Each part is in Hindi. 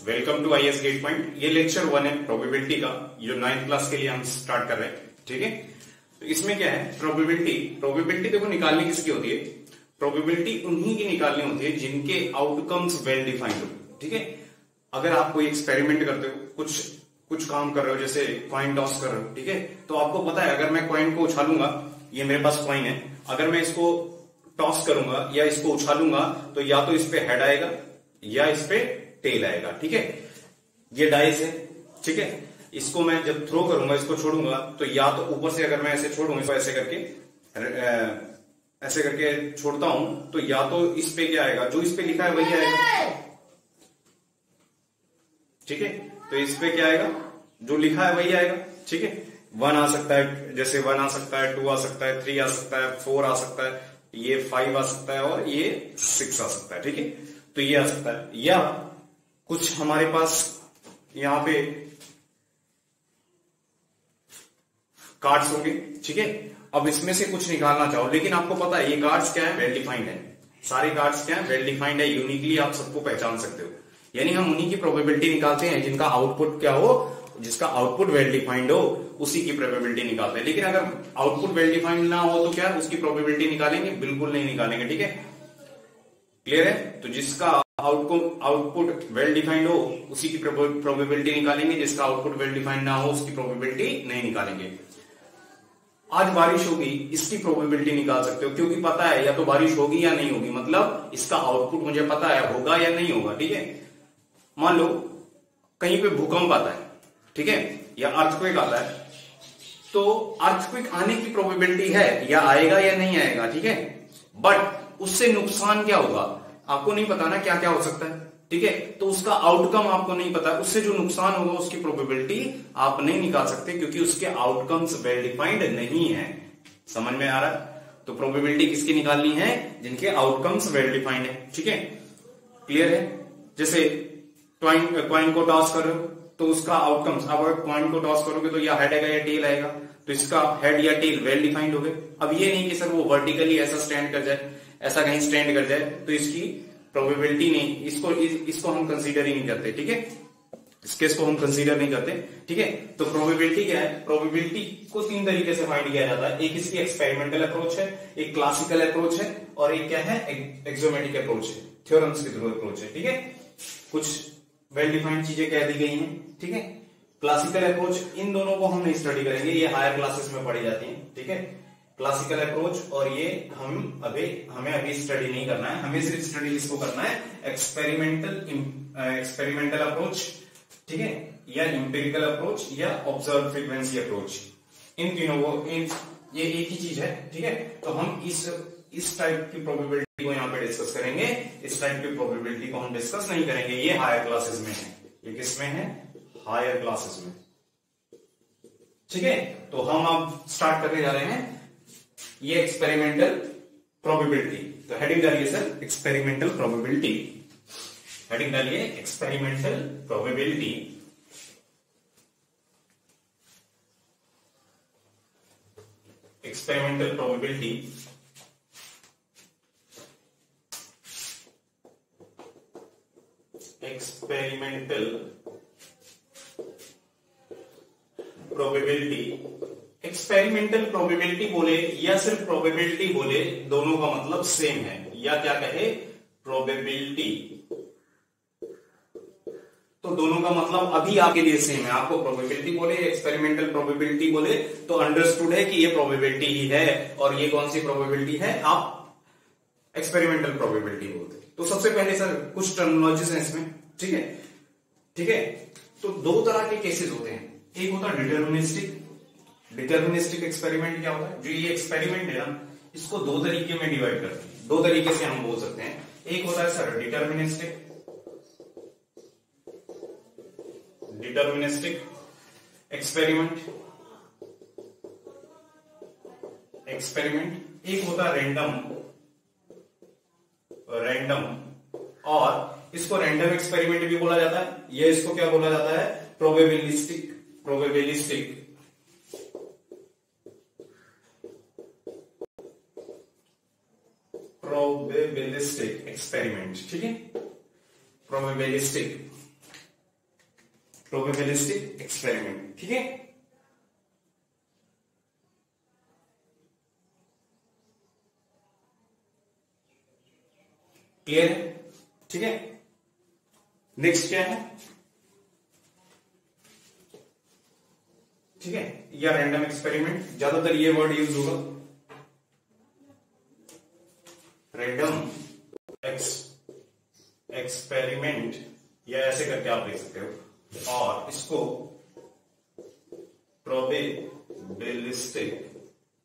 Welcome to IAS Gate Point. ये लेक्चर 1 है प्रोबेबिलिटी का, जो 9th क्लास के लिए हम स्टार्ट कर रहे हैं। ठीक है, तो इसमें क्या है, प्रोबेबिलिटी देखो निकालनी किसकी होती है। प्रोबेबिलिटी उन्हीं की निकालनी होती है जिनके आउटकम्स वेल डिफाइंड हो। ठीक है, अगर आप कोई एक्सपेरिमेंट करते हो, कुछ काम कर रहे हो, जैसे कॉइन टॉस कर रहे हो, ठीक है, तो आपको पता है अगर मैं कॉइन को उछालूंगा, ये मेरे पास कॉइन है, अगर मैं इसको टॉस करूंगा या इसको उछालूंगा तो या तो इस पे हेड आएगा या इस पे टेल आएगा। ठीक है, ये डाइस है। ठीक है, इसको मैं जब थ्रो करूंगा, इसको छोड़ूंगा तो या तो ऊपर से अगर मैं ऐसे छोड़ूंगा, इसको ऐसे करके छोड़ता हूं तो या तो इस पे क्या आएगा, जो इस पे लिखा है वही आएगा। ठीक है, तो इस पे क्या आएगा, जो लिखा है वही आएगा। ठीक है, 1 आ सकता है, जैसे 1 आ सकता है, 2 आ सकता है, 3 आ सकता है, 4 आ सकता है, ये 5 आ सकता है और ये 6 आ सकता है। ठीक है, तो ये आ सकता है, या कुछ हमारे पास यहां पे कार्ड्स होंगे। ठीक है, अब इसमें से कुछ निकालना चाहो, लेकिन आपको पता है ये कार्ड्स क्या है, वेल डिफाइंड है। सारे कार्ड्स क्या है, वेल डिफाइंड है, यूनिकली आप सबको पहचान सकते हो। यानी हम उन्हीं की प्रोबेबिलिटी निकालते हैं जिनका आउटपुट क्या हो, जिसका आउटपुट वेल डिफाइंड हो, उसी की प्रोबेबिलिटी निकालते हैं। लेकिन अगर आउटपुट वेल डिफाइंड ना हो तो क्या उसकी प्रोबेबिलिटी निकालेंगे, बिल्कुल नहीं निकालेंगे। ठीक है, क्लियर है। तो जिसका आउटपुट वेल डिफाइंड हो उसी की प्रोबेबिलिटी निकालेंगे, जिसका आउटपुट वेल डिफाइंड ना हो उसकी प्रोबेबिलिटी नहीं निकालेंगे। आज बारिश होगी, इसकी प्रोबेबिलिटी निकाल सकते हो, क्योंकि पता है या तो बारिश होगी या नहीं होगी, मतलब इसका आउटपुट मुझे पता है होगा या नहीं होगा। ठीक है, मान लो कहीं पे भूकंप आता है, ठीक है, या अर्थक्वेक आता है, तो अर्थक्वेक आने की प्रोबेबिलिटी है या आएगा या नहीं आएगा। ठीक है, बट उससे नुकसान क्या होगा आपको नहीं पता ना, क्या क्या हो सकता है। ठीक है, तो उसका आउटकम आपको नहीं पता, उससे जो नुकसान होगा उसकी प्रोबेबिलिटी आप नहीं निकाल सकते, क्योंकि उसके आउटकम्स वेल डिफाइंड नहीं है। समझ में आ रहा है। तो प्रोबेबिलिटी किसकी निकालनी है, जिनके आउटकम्स वेल डिफाइंड है। ठीक है, क्लियर है। जैसे कॉइन को टॉस कर रहे हो तो उसका आउटकम्स, अब अगर कॉइन को टॉस करोगे तो या हेड आएगा या टेल आएगा, तो इसका हेड या टेल वेल डिफाइंड हो गए। अब ये नहीं कि सर वो वर्टिकली ऐसा स्टैंड कर जाए, ऐसा कहीं स्टैंड कर जाए तो इसकी प्रोबेबिलिटी नहीं, इसको हम कंसीडर ही नहीं करते। ठीक है, इस केस को हम कंसीडर नहीं करते। ठीक है, तो प्रोबेबिलिटी क्या है, प्रोबेबिलिटी को 3 तरीके से फाइंड किया जाता है। एक इसकी एक्सपेरिमेंटल अप्रोच है, एक क्लासिकल अप्रोच है, और एक क्या है, एक्सोमेटिक अप्रोच है, थ्योरम्स के थ्रू अप्रोच है। ठीक है, कुछ वेल डिफाइंड चीजें कह दी गई हैं। ठीक है, क्लासिकल अप्रोच, इन दोनों को हम नहीं स्टडी करेंगे, ये हायर क्लासेस में पढ़ी जाती हैं। ठीक है, क्लासिकल अप्रोच, और ये हमें अभी स्टडी नहीं करना है, हमें सिर्फ स्टडी इसको करना है एक्सपेरिमेंटल अप्रोच। ठीक है, या इंपेरिकल अप्रोच या ऑब्जर्व फ्रीक्वेंसी अप्रोच। इन तीनों को ये एक ही चीज है। ठीक है, तो हम इस टाइप की प्रोबेबिलिटी को यहाँ पे डिस्कस करेंगे, इस टाइप की प्रोबेबिलिटी को हम डिस्कस नहीं करेंगे। ये हायर क्लासेस में है, ये किसमें है, हायर क्लासेस में। ठीक है, तो हम अब स्टार्ट करने जा रहे हैं ये एक्सपेरिमेंटल प्रोबेबिलिटी। तो हेडिंग डालिए सर, एक्सपेरिमेंटल प्रोबेबिलिटी। हेडिंग डालिए experimental probability. Experimental probability experimental probability. Experimental probability बोले या सिर्फ प्रोबेबिलिटी बोले, दोनों का मतलब सेम है। या क्या कहे, प्रोबेबिलिटी, तो दोनों का मतलब अभी आपके लिए सेम है। आपको प्रोबेबिलिटी बोले, एक्सपेरिमेंटल प्रोबेबिलिटी बोले तो अंडरस्टूड है कि ये प्रोबेबिलिटी ही है, और ये कौन सी प्रोबेबिलिटी है, आप एक्सपेरिमेंटल प्रोबेबिलिटी बोलते हैं। तो सबसे पहले सर कुछ टर्मिनोलॉजीज हैं इसमें। ठीक है, ठीक है, तो 2 तरह के केसेस होते हैं। एक होता है डिटर्मिनिस्टिक एक्सपेरिमेंट। क्या होता है, जो ये एक्सपेरिमेंट है ना, इसको 2 तरीके में डिवाइड करते हैं, 2 तरीके से हम बोल सकते हैं। एक होता है सर डिटर्मिनिस्टिक एक्सपेरिमेंट, एक होता है रैंडम, और इसको रैंडम एक्सपेरिमेंट भी बोला जाता है, या इसको क्या बोला जाता है, प्रोबेबिलिस्टिक एक्सपेरिमेंट। ठीक है, प्रोबेबिलिस्टिक प्रोबेबिलिस्टिक एक्सपेरिमेंट। ठीक है, क्लियर है? ठीक है, नेक्स्ट क्या है? ठीक है, या रैंडम एक्सपेरिमेंट, ज्यादातर ये वर्ड यूज होगा, रैंडम एक्सपेरिमेंट, या ऐसे करके आप लिख सकते हो, और इसको प्रोबेबिलिस्टिक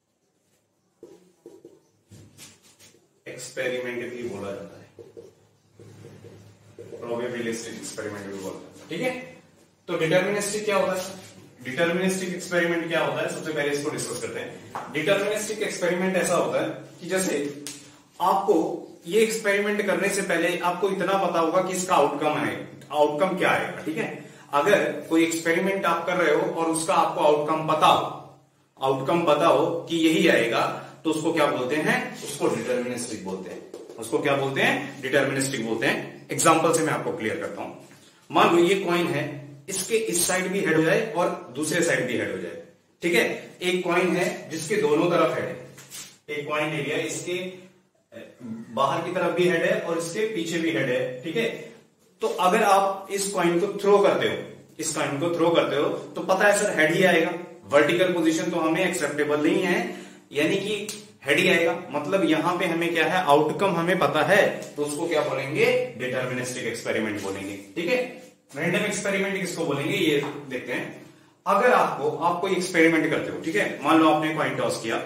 एक्सपेरिमेंट भी बोला जाता है, प्रोबेबिलिस्टिक एक्सपेरिमेंट भी बोला जाता है। ठीक है, तो डिटर्मिनिस्टिक क्या होता है? डिटर्मिनिस्टिक एक्सपेरिमेंट क्या होता है, सबसे पहले इसको डिस्कस करते हैं। डिटर्मिनिस्टिक एक्सपेरिमेंट ऐसा होता है कि जैसे आपको ये एक्सपेरिमेंट करने से पहले आपको इतना पता होगा कि इसका आउटकम है, आउटकम क्या आएगा। ठीक है, अगर कोई एक्सपेरिमेंट आप कर रहे हो और उसका आपको आउटकम पता हो कि यही आएगा, तो उसको क्या बोलते हैं? उसको डिटर्मिनिस्टिक बोलते हैं। उसको क्या बोलते हैं? डिटर्मिनिस्टिक बोलते हैं। एग्जांपल से मैं आपको क्लियर करता हूं। मान लो ये कॉइन है, इसके इस साइड भी हेड हो जाए और दूसरे साइड भी हेड हो जाए। ठीक है, एक कॉइन है जिसके दोनों तरफ हेड है, एक कॉइन ले लिया, इसके बाहर की तरफ भी हेड है और इसके पीछे भी हेड है। ठीक है, तो अगर आप इस कॉइन को थ्रो करते हो, इस कॉइन को थ्रो करते हो, तो पता है सर हेड ही आएगा, वर्टिकल पोजीशन तो हमें एक्सेप्टेबल नहीं है, यानी कि हेड ही आएगा। मतलब यहां पे हमें क्या है? आउटकम हमें पता है, तो उसको क्या बोलेंगे? डिटर्मिनिस्टिक एक्सपेरिमेंट बोलेंगे। ठीक है, रैंडम एक्सपेरिमेंट किसको बोलेंगे ये देखते हैं। अगर आप कोई एक्सपेरिमेंट करते हो, ठीक है, मान लो आपने कॉइन टॉस किया,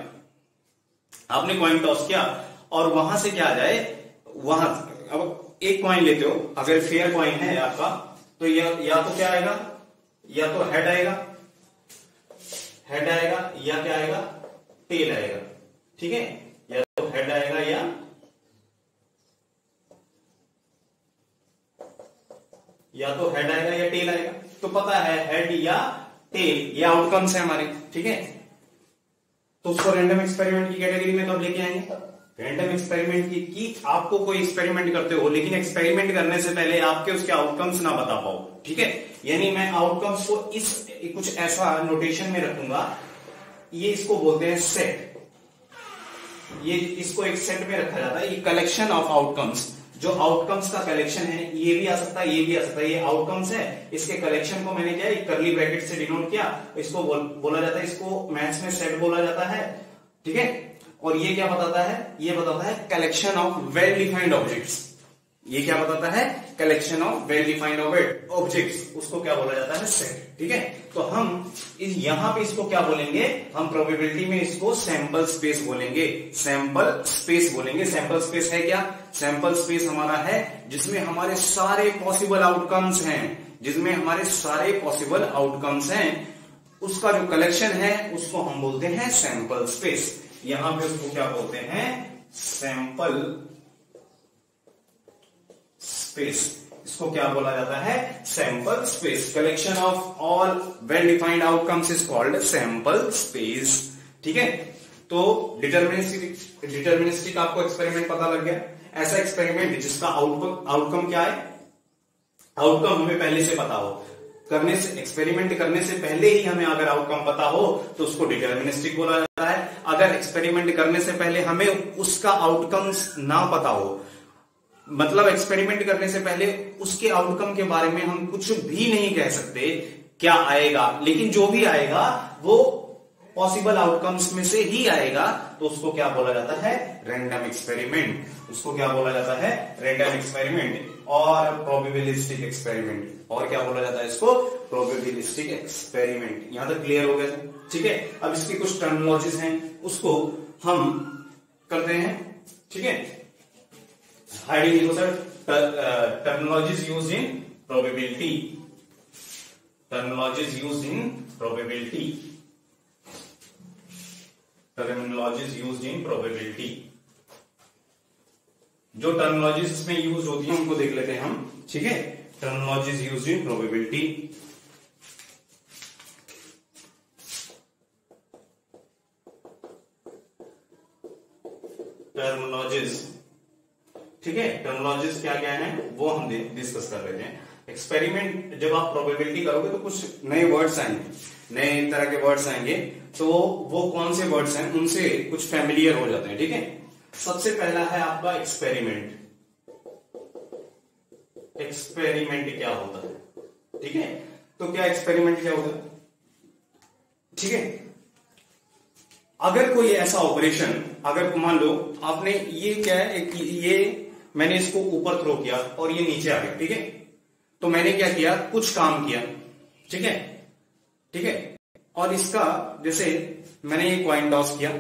और वहां से क्या आ जाए, वहां अब एक कॉइन लेते हो, अगर फेयर कॉइन है आपका, तो या तो क्या आएगा? या तो हेड आएगा, या क्या आएगा? टेल आएगा। ठीक है, या तो हेड आएगा या टेल आएगा। तो पता है हेड या टेल, ये आउटकम्स है हमारे। ठीक है, तो उसको रैंडम एक्सपेरिमेंट की कैटेगरी में कब लेके आएंगे? रैंडम एक्सपेरिमेंट की आपको कोई एक्सपेरिमेंट करते हो, लेकिन एक्सपेरिमेंट करने से पहले आपके उसके आउटकम्स ना बता पाओ। ठीक है, यानी मैं आउटकम्स को इस कुछ ऐसा नोटेशन में रखूंगा, ये इसको बोलते हैं सेट, ये इसको एक सेट में रखा जाता है, ये कलेक्शन ऑफ आउटकम्स, जो आउटकम्स का कलेक्शन है, ये भी आ सकता है, ये भी आ सकता है, ये आउटकम्स है, इसके कलेक्शन को मैंने क्या एक कर्ली ब्रैकेट से डिनोट किया, इसको बोला जाता है, इसको मैथ्स में सेट बोला जाता है। ठीक है, और ये क्या बताता है? ये बताता है collection of well defined objects. ये क्या बताता है? Collection of well defined objects, उसको क्या बोला जाता है? सेट। ठीक है, तो हम यहां पे इसको क्या बोलेंगे? हम प्रोबेबिलिटी में इसको सैंपल स्पेस बोलेंगे, सैंपल स्पेस बोलेंगे। सैंपल स्पेस है क्या? सैंपल स्पेस हमारा है जिसमें हमारे सारे पॉसिबल आउटकम्स हैं, उसका जो कलेक्शन है उसको हम बोलते हैं सैंपल स्पेस। यहां पे उसको क्या बोलते हैं? Sample space. इसको क्या बोला जाता है? Sample space. Collection of all well defined outcomes is called sample space. ठीक है, तो डिटर्मिनिस्टिक आपको एक्सपेरिमेंट पता लग गया। ऐसा एक्सपेरिमेंट जिसका आउटकम क्या है? आउटकम हमें पहले से पता हो, एक्सपेरिमेंट करने से पहले ही हमें अगर आउटकम पता हो तो उसको डिटर्मिनिस्टिक बोला जाता है। अगर एक्सपेरिमेंट करने से पहले हमें उसका आउटकम्स ना पता हो, मतलब एक्सपेरिमेंट करने से पहले उसके आउटकम के बारे में हम कुछ भी नहीं कह सकते क्या आएगा, लेकिन जो भी आएगा वो पॉसिबल आउटकम्स में से ही आएगा, तो उसको क्या बोला जाता है? Random experiment. उसको क्या बोला जाता है? रैंडम एक्सपेरिमेंट और प्रोबेबिलिस्टिक एक्सपेरिमेंट। और क्या बोला जाता है इसको? Probabilistic experiment. यहां तक क्लियर हो गया? ठीक है, अब इसकी कुछ टर्मिनोलॉजीज हैं, उसको हम करते हैं। ठीक है, हाइडिंग लिखो sir, terminologies used in probability, terminologies used in probability, terminologies used in probability. जो टर्मिनोलॉजीज इसमें यूज होती है उनको देख लेते हैं हम। ठीक है, terminologies used in probability. Terminologies, ठीक है, टर्मिनोलॉजीज क्या क्या है वो हम डिस्कस कर लेते हैं। एक्सपेरिमेंट जब आप प्रोबेबिलिटी करोगे तो कुछ नए वर्ड्स आएंगे, नए तरह के वर्ड्स आएंगे, तो वो कौन से वर्ड्स हैं उनसे कुछ फैमिलियर हो जाते हैं। ठीक है, सबसे पहला है आपका एक्सपेरिमेंट। एक्सपेरिमेंट क्या होता है? ठीक है, तो क्या एक्सपेरिमेंट क्या होता है? ठीक है, अगर कोई ऐसा ऑपरेशन, अगर मान लो आपने ये क्या है, ये मैंने इसको ऊपर थ्रो किया और ये नीचे आ गया। ठीक है, तो मैंने क्या किया, कुछ काम किया। ठीक है, ठीक है, और इसका जैसे मैंने ये कॉइन टॉस किया,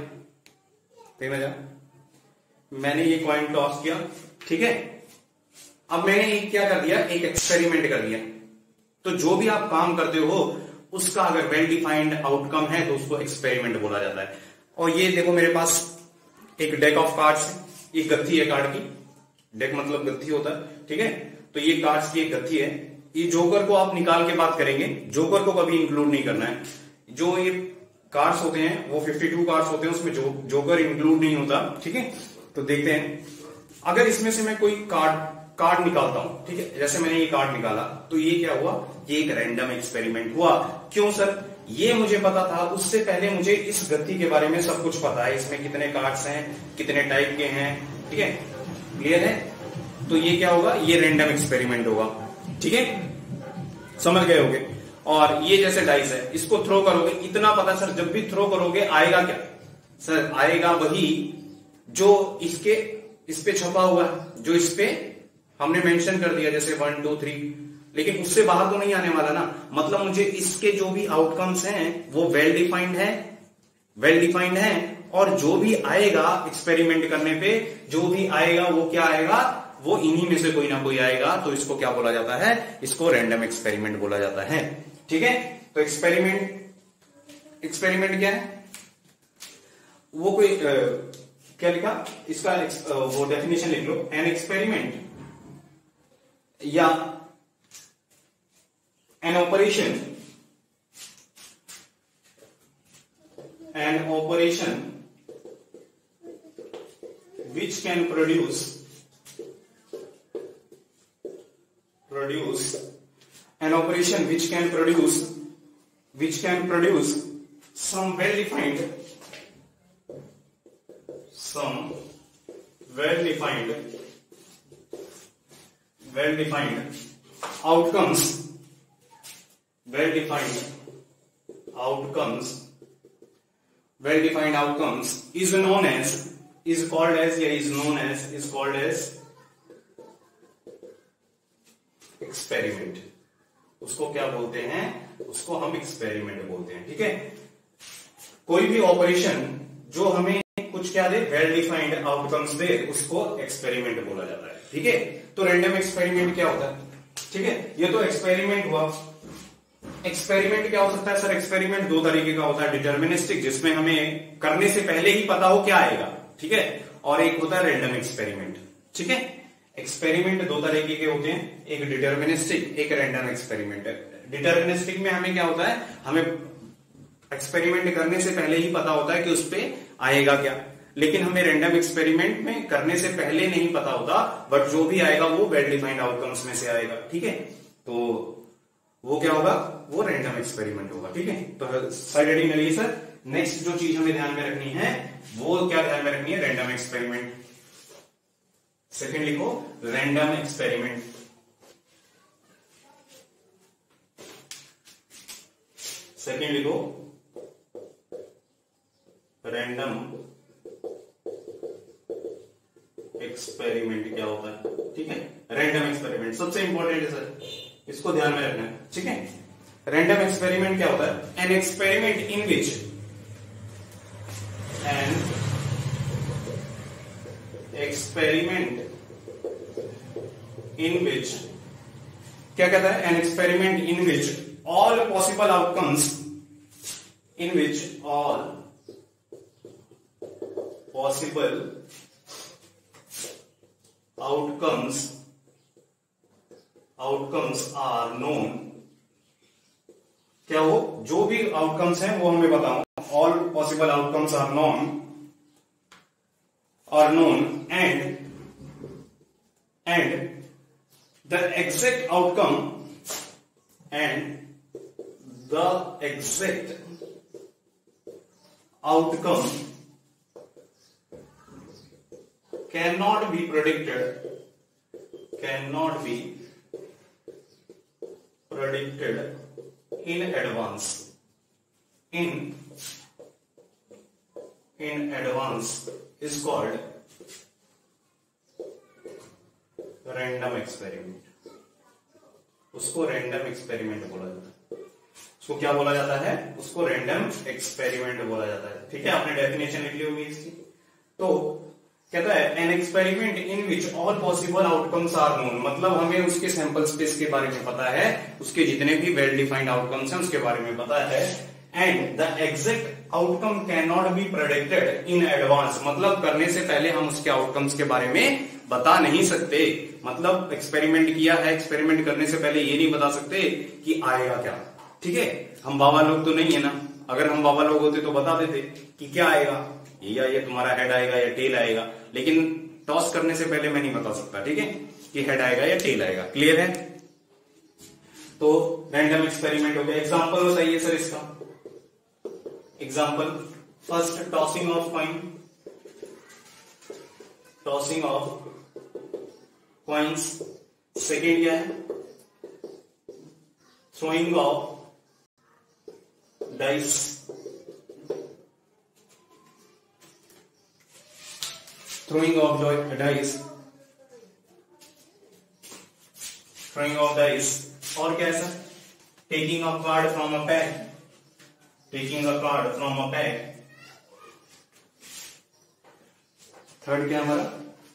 मैंने ये कॉइन टॉस किया। ठीक है, अब मैंने ये क्या कर दिया, एक एक्सपेरिमेंट कर दिया। तो जो भी आप काम करते हो उसका अगर वेल डिफाइंड आउटकम है तो उसको एक्सपेरिमेंट बोला जाता है। और ये देखो मेरे पास एक डेक ऑफ कार्ड्स है, ये गत्थी है कार्ड की, डेक मतलब गत्थी होता है। ठीक है, तो ये कार्ड्स की एक गत्थी है। ये जोकर को आप निकाल के बात करेंगे, जोकर को कभी इंक्लूड नहीं करना है। जो ये कार्ड्स होते हैं वो 52 कार्ड्स होते हैं, उसमें जोकर इंक्लूड नहीं होता। ठीक है, तो देखते हैं, अगर इसमें से मैं कोई कार्ड निकालता हूं, ठीक है, जैसे मैंने ये कार्ड निकाला, तो ये क्या हुआ, ये एक रैंडम एक्सपेरिमेंट हुआ। क्यों सर? ये मुझे पता था, उससे पहले मुझे इस गति के बारे में सब कुछ पता है, इसमें कितने कार्ड्स हैं, कितने टाइप के हैं। ठीक है, क्लियर है? तो ये क्या होगा, ये रैंडम एक्सपेरिमेंट होगा। ठीक है, समझ गए होगे। और ये जैसे डाइस है, इसको थ्रो करोगे, इतना पता सर, जब भी थ्रो करोगे आएगा क्या? सर आएगा वही जो इस पे छपा हुआ है, जो इस पे हमने मेंशन कर दिया, जैसे 1 2 3, लेकिन उससे बाहर तो नहीं आने वाला ना। मतलब मुझे इसके जो भी आउटकम्स हैं वो वेल डिफाइंड है, और जो भी आएगा एक्सपेरिमेंट करने पे, जो भी आएगा वो क्या आएगा, वो इन्हीं में से कोई ना कोई आएगा। तो इसको क्या बोला जाता है, इसको रैंडम एक्सपेरिमेंट बोला जाता है। ठीक है, तो एक्सपेरिमेंट क्या है, वो कोई क्या लिखा, इसका वो डेफिनेशन लिख लो, एन एक्सपेरिमेंट या an operation which can produce an operation which can produce some well defined outcomes is known as experiment. उसको क्या बोलते हैं, उसको हम एक्सपेरिमेंट बोलते हैं। ठीक है, कोई भी ऑपरेशन जो हमें कुछ क्या दे, वेल डिफाइंड आउटकम्स दे, उसको एक्सपेरिमेंट बोला जाता है। ठीक है, तो रैंडम एक्सपेरिमेंट क्या होता है? ठीक है, ये तो एक्सपेरिमेंट हुआ। एक्सपेरिमेंट क्या हो सकता है सर? एक्सपेरिमेंट दो तरीके का होता है, डिटर्मिनिस्टिक, जिसमें हमें करने से पहले ही पता हो क्या आएगा। ठीक है, और एक होता है रैंडम एक्सपेरिमेंट। ठीक है, एक्सपेरिमेंट दो तरीके के होते हैं, एक डिटर्मिनिस्टिक, एक रैंडम एक्सपेरिमेंट। डिटर्मिनिस्टिक में हमें क्या होता है, हमें एक्सपेरिमेंट करने से पहले ही पता होता है कि उस पे आएगा क्या, लेकिन हमें रैंडम एक्सपेरिमेंट में करने से पहले नहीं पता होता, बट जो भी आएगा वो वेल डिफाइंड आउटकम्स में से आएगा। ठीक है, तो वो क्या होगा, वो रैंडम एक्सपेरिमेंट होगा। ठीक है, तो साइड हेडिंग ले लीजिए सर। नेक्स्ट जो चीज हमें ध्यान में रखनी है वो क्या ध्यान में रखनी है, रैंडम एक्सपेरिमेंट। सेकंड लिखो, रैंडम एक्सपेरिमेंट। सेकंड लिखो, रैंडम एक्सपेरिमेंट क्या होता है। ठीक है, रैंडम एक्सपेरिमेंट सबसे इंपॉर्टेंट है सर, इसको ध्यान में रखना है। ठीक है, रैंडम एक्सपेरिमेंट क्या होता है, एन एक्सपेरिमेंट इन विच क्या कहता है, an experiment in which all possible outcomes are known। क्या हो, जो भी आउटकम्स हैं वो हमें बताओ, all possible outcomes are known and the exact outcome and the exact outcome cannot be predicted in advance. In advance is called random experiment. उसको रैंडम एक्सपेरिमेंट बोला जाता है. उसको क्या बोला जाता है? उसको रैंडम एक्सपेरिमेंट बोला जाता है. ठीक है, आपने डेफिनेशन लिख ली होगी इसकी. तो कहता है an experiment in which all possible outcomes are known. मतलब हमें उसके सैंपल स्पेस के बारे में पता है, उसके जितने भी वेल डिफाइंड आउटकम्स हैं उसके बारे में पता है. And the exact outcome can not be predicted in advance. मतलब करने से पहले हम उसके आउटकम्स के बारे में बता नहीं सकते. मतलब एक्सपेरिमेंट किया है, एक्सपेरिमेंट करने से पहले ये नहीं बता सकते कि आएगा क्या. ठीक है, हम बाबा लोग तो नहीं है ना. अगर हम बाबा लोग होते तो बता देते कि क्या आएगा, ये तुम्हारा हेड आएगा या टेल आएगा. लेकिन टॉस करने से पहले मैं नहीं बता सकता. ठीक है, कि हेड आएगा या टेल आएगा. क्लियर है? तो रैंडम एक्सपेरिमेंट हो गया. एग्जाम्पल बताइए सर इसका. Example first tossing of coin. Tossing of coins. Second क्या है? Throwing of dice. throwing of dice. Throwing of dice. और क्या है sir? Taking a card from a pack. Taking a card from a pack. Third क्या हमारा?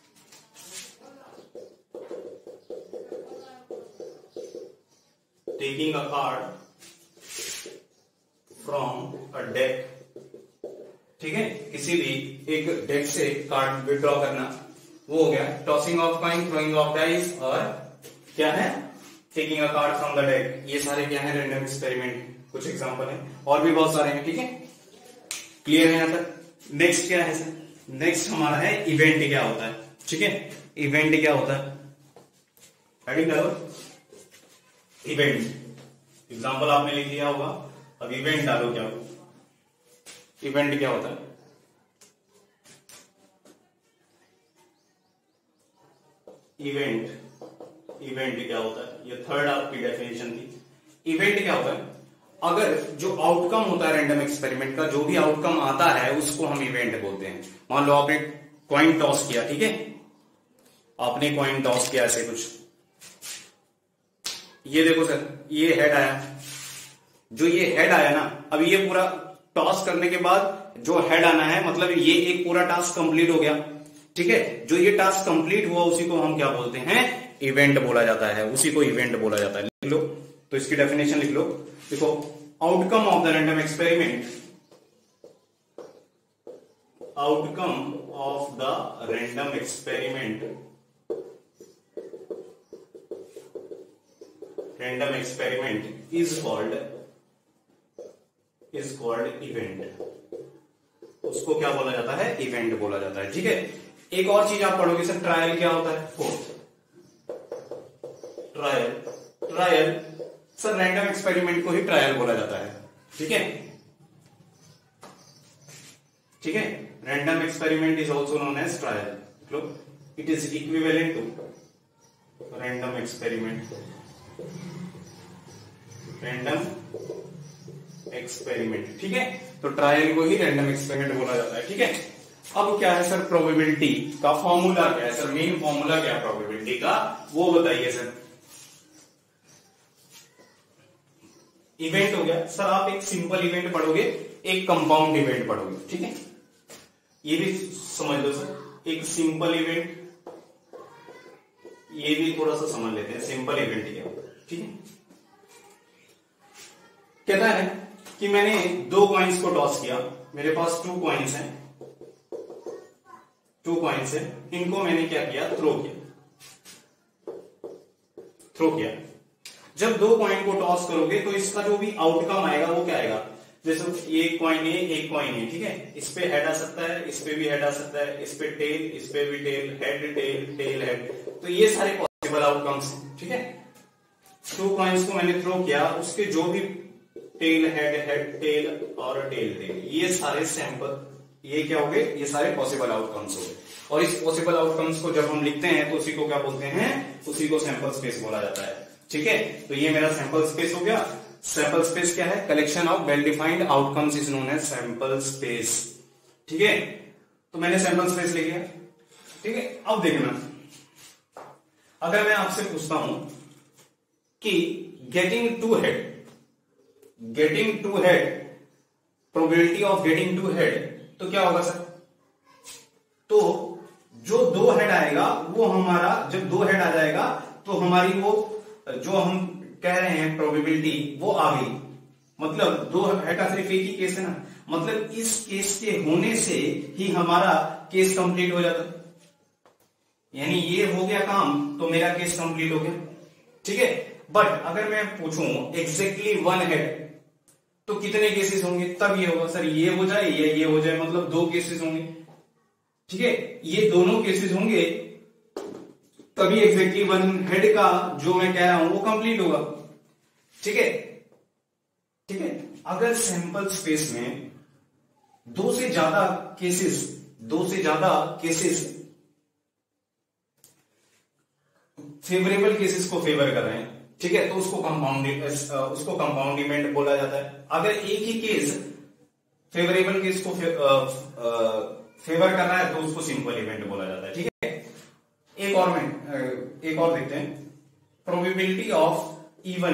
Taking a card from a deck. ठीक है, किसी भी एक डेक से कार्ड विड्रॉ करना, वो हो गया tossing of coin, throwing of dice, और क्या है? Taking a card from the deck. ये सारे क्या है? Random experiment. कुछ एग्जांपल है, और भी बहुत सारे हैं. ठीक है, क्लियर है यहां तक? नेक्स्ट क्या है सर? नेक्स्ट हमारा है इवेंट क्या होता है. ठीक है, इवेंट क्या होता है? हेडिंग डालो इवेंट. एग्जांपल आपने लिख लिया होगा, अब इवेंट डालो. क्या होगा इवेंट? क्या होता है? इवेंट क्या होता है? ये थर्ड आपकी डेफिनेशन थी. इवेंट क्या होता है? अगर जो आउटकम होता है रैंडम एक्सपेरिमेंट का, जो भी आउटकम आता है उसको हम इवेंट बोलते हैं. मान लो आपने कॉइन टॉस किया. ठीक है, आपने कॉइन टॉस किया ऐसे कुछ. ये देखो सर, ये हेड आया. जो ये हेड आया ना, अब ये पूरा टॉस करने के बाद जो हेड आना है, मतलब ये एक पूरा टास्क कंप्लीट हो गया. ठीक है, जो ये टास्क कंप्लीट हुआ उसी को हम क्या बोलते हैं? इवेंट बोला जाता है. उसी को इवेंट बोला जाता है. लिख लो, तो इसकी डेफिनेशन लिख लो. देखो, outcome of the random experiment. Outcome of the random experiment. Random experiment is called event. उसको क्या बोला जाता है? इवेंट बोला जाता है. ठीक है, एक और चीज आप पढ़ोगे सर, ट्रायल क्या होता है? Fourth, trial sir, random experiment को ही ट्रायल बोला जाता है. ठीक है, ठीक है, random experiment is also known as trial. It is equivalent to random experiment. Random experiment. ठीक है, तो ट्रायल को ही रैंडम एक्सपेरिमेंट बोला जाता है. ठीक है, अब क्या है सर? प्रोबेबिलिटी का फॉर्मूला क्या है सर? मेन फॉर्मूला क्या है प्रोबेबिलिटी का, वो बताइए सर. इवेंट हो गया सर, आप एक सिंपल इवेंट पढ़ोगे, एक कंपाउंड इवेंट पढ़ोगे. ठीक है, ये भी समझ लो सर. एक सिंपल इवेंट, ये भी थोड़ा सा समझ लेते हैं सिंपल इवेंट क्या होता है. ठीक है, कहता है कि मैंने दो कॉइन्स को टॉस किया. मेरे पास 2 कॉइन्स हैं. 2 कॉइन्स है, इनको मैंने क्या किया? थ्रो किया. जब 2 कॉइन को टॉस करोगे तो इसका जो भी आउटकम आएगा वो क्या आएगा? जैसे ये कॉइन है, एक कॉइन है. ठीक है, इस पे हेड आ सकता है, इस पे भी हेड आ सकता है, इस पे टेल, इस पे भी tail, head tail tail head. तो ये सारे पॉसिबल आउटकम्स हैं. ठीक है, 2 कॉइन्स को मैंने थ्रो किया, उसके जो भी टेल, हेड टेल और टेल, ये सारे सैंपल, ये क्या हो गए, ये सारे पॉसिबल आउटकम्स हो गए। और इस पॉसिबल आउटकम्स को जब हम लिखते हैं तो उसी को क्या बोलते हैं, उसी को सैंपल स्पेस बोला जाता है। ठीक है, तो ये मेरा सैंपल स्पेस हो गया। सैंपल स्पेस क्या है, collection of well defined outcomes is known as sample space. ठीक है, तो मैंने सैंपल स्पेस ले लिया। ठीक है, अब देखना, अगर मैं आपसे पूछता हूं कि getting two head probability of getting two head, तो क्या होगा सर, तो जो 2 हेड आएगा वो हमारा, जब 2 हेड आ जाएगा तो हमारी वो जो हम कह रहे हैं प्रोबेबिलिटी वो आ गई। मतलब 2 हेड का सिर्फ एक ही केस है ना, मतलब इस केस के होने से ही हमारा केस कंप्लीट हो जाता, यानी ये हो गया काम तो मेरा केस कंप्लीट हो गया। ठीक है, बट अगर मैं पूछूं एग्जैक्टली 1 हेड तो कितने केसेस होंगे, तब ये होगा सर ये हो जाए या ये हो जाए, मतलब 2 केसेस होंगे। ठीक है, ये दोनों केसेस होंगे तभी एग्जैक्टली 1 हेड का जो मैं कह रहा हूं वो कंप्लीट होगा। ठीक है, ठीक है, अगर सैंपल स्पेस में 2 से ज्यादा केसेस फेवरेबल केसेस को फेवर कर रहे हैं, ठीक है, तो उसको कंपाउंडिमेंट बोला जाता है। अगर एक ही केस फेवरेबल केस को फेवर कर रहा है तो उसको सिंपल इवेंट बोला जाता है। ठीक है, एक और देखते हैं, probability of even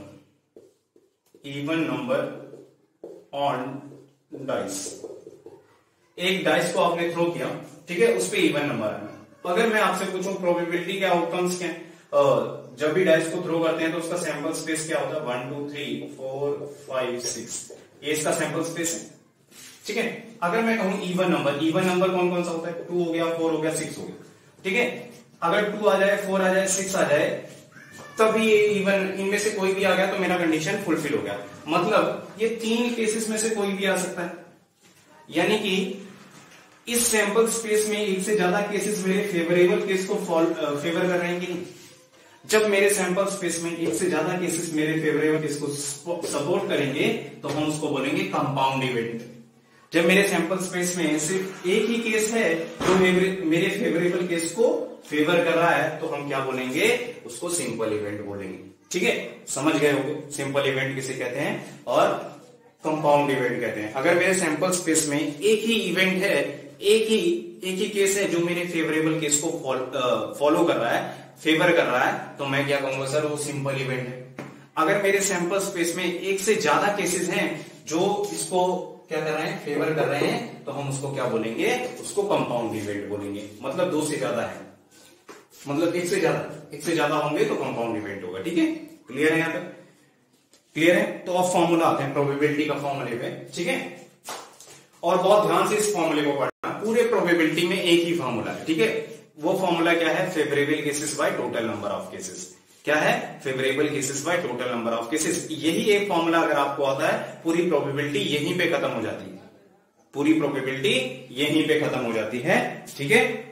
number on dice. एक डाइस को आपने थ्रो किया, ठीक है, उस पे इवन नंबर है। अगर मैं आपसे पूछूं प्रोबेबिलिटी के आउटकम्स क्या है, जब भी डाइस को थ्रो करते हैं तो उसका सैंपल स्पेस क्या होता है, 1 2 3 4 5 6, ये इसका सैंपल स्पेस है। ठीक है, अगर मैं कहूं इवन नंबर कौन कौन सा होता है, 2 हो गया, 4 हो गया, 6 हो गया। ठीक है, अगर 2 आ जाए, 4 आ जाए, 6 आ जाए, तभी ये इवन, इनमें से कोई भी आ गया तो मेरा कंडीशन फुलफिल हो गया। मतलब ये 3 केसेस में से कोई भी आ सकता है, यानी कि इस सैंपल स्पेस में एक से ज्यादा केसेस मेरे फेवरेबल केस को फेवर कर रहे हैं कि नहीं। जब मेरे सैंपल स्पेस में एक से ज्यादा केसेस मेरे फेवरेबल केस को सपोर्ट करेंगे तो हम उसको बोलेंगे कंपाउंड इवेंट। जब मेरे सैंपल स्पेस में सिर्फ एक ही केस है जो मेरे फेवरेबल केस को फेवर कर रहा है तो हम क्या बोलेंगे, उसको सिंपल इवेंट बोलेंगे। ठीक है, समझ गए होंगे सिंपल इवेंट किसे कहते हैं और कंपाउंड इवेंट कहते हैं। अगर मेरे सैंपल स्पेस में एक ही इवेंट है, एक ही केस है जो मेरे फेवरेबल केस को फॉलो कर रहा है, फेवर कर रहा है, तो मैं क्या कहूंगा सर, वो सिंपल इवेंट है। अगर मेरे सैंपल स्पेस में एक से ज्यादा केसेस हैं जो इसको क्या कर रहे हैं, फेवर कर रहे हैं, तो हम उसको क्या बोलेंगे, उसको कंपाउंड इवेंट बोलेंगे। मतलब 2 से ज्यादा है, मतलब एक से ज्यादा होंगे तो कंपाउंड इवेंट होगा। ठीक है, क्लियर है, यहां तक क्लियर है। तो अब फॉर्मूला आते हैं प्रोबेबिलिटी का फॉर्मूले पे। ठीक है, और बहुत ध्यान से इस फॉर्मूले को पढ़ना। पूरे प्रोबेबिलिटी में एक ही फॉर्मूला है। ठीक है, वो फॉर्मूला क्या है, favourable cases by total number of cases. क्या है, favourable cases by total number of cases. यही एक फॉर्मूला अगर आपको आता है, पूरी प्रोबेबिलिटी यहीं पे खत्म हो जाती है, पूरी प्रोबेबिलिटी यहीं पे खत्म हो जाती है। ठीक है,